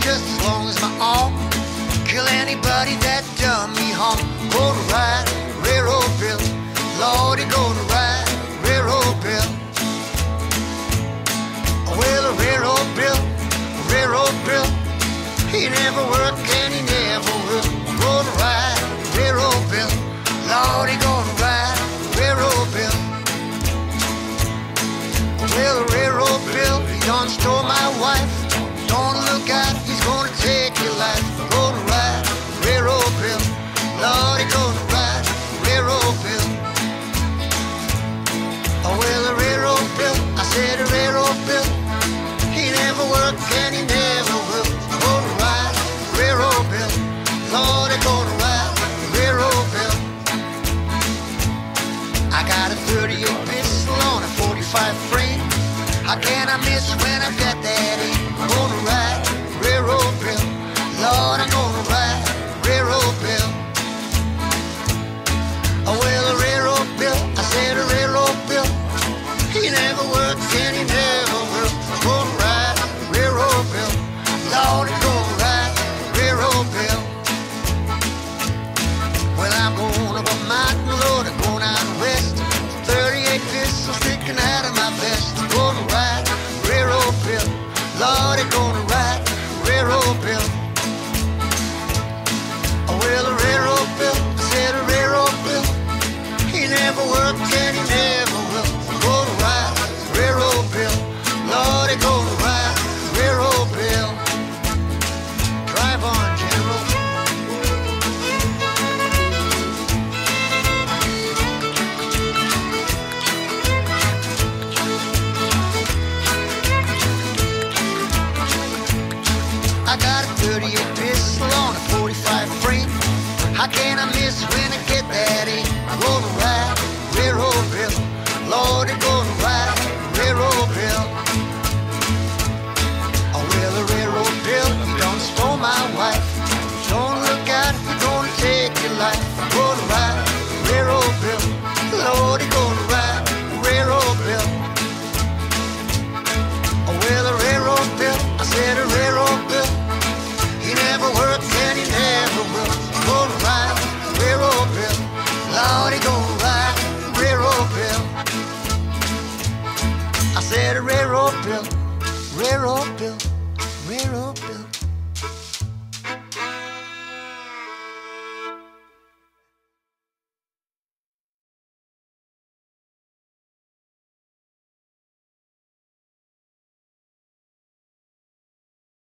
just as long as my arm. Kill anybody that done me harm. Gonna ride railroad bill, Lord, he gonna ride railroad bill. Well, a railroad bill, he never worked and he never will. Gonna ride railroad bill, Lord, he gonna ride railroad bill. Well, a railroad bill, he done stole my wife. Don't look out, he's gonna take your life. Gonna ride railroad bill, Lord, he gonna ride railroad bill. Oh, well, a railroad bill, I said a railroad bill, he never worked and he never will. Gonna ride railroad bill, Lord, he gonna ride railroad bill. I got a 38 pistol on a 45 frame. How can I miss when I've got that aim? I'm gonna ride railroad bill, Lord, I'm gonna ride railroad bill. Oh, well, a railroad bill, I said a railroad bill, he never worked and he never will. I'm gonna ride railroad bill, Lord, I'm gonna ride railroad bill. Well, I'm going up a mountain, Lord, I'm going out west. 38 pistols sticking out of my vest. I'm gonna ride railroad bill, Lord, I'm gonna ride railroad bill. Oh, well, a railroad bill, I said a railroad bill, he never worked and he never will. I'm gonna ride railroad bill, Lord, I'm gonna ride railroad bill. Drive on, General. I got a 38 pistol on a 45 frame. How can I miss when I get that aim? I'm gonna ride railroad bill, Lord, I'm gonna ride railroad bill. Oh, well, a railroad bill, he done stole my wife. Don't look out, he's gonna take your life. I'm gonna ride railroad bill, Lord, he gonna ride railroad bill. Oh, well, a railroad bill, I said a railroad bill, he never worked and he never will. Gonna ride railroad bill, Lord, he gonna ride railroad bill. I said a railroad bill, railroad bill, railroad bill.